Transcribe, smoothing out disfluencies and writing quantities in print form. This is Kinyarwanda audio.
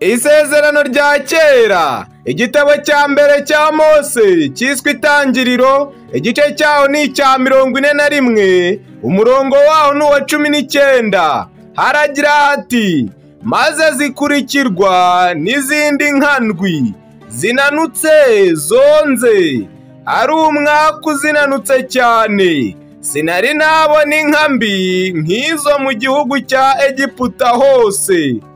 Isezerano rya kera, igitabo cya mbere cya Mose cyiswe Itangiriro, igice cyaho ni icya 41, umurongo waho ni uwa 19. Haragira hati: maze zikurikirwa n'izindi nkandwi zinanutse zonze, ari umwaka uzinanutse cyane. Sinari nabona inka mbi nk'izo mu gihugu cya Egiputa hose.